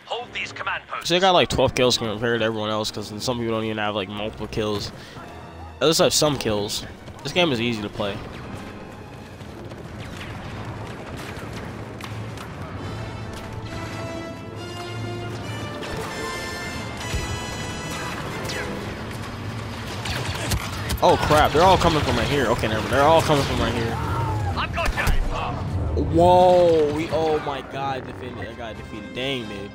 Hold these command posts. So they got like 12 kills compared to everyone else, because some people don't even have like multiple kills. At least I have some kills. This game is easy to play. Oh crap, they're all coming from right here. Okay, never mind. They're all coming from right here. I've got you. Whoa, oh my god, defeated. I got defeated. Dang, dude.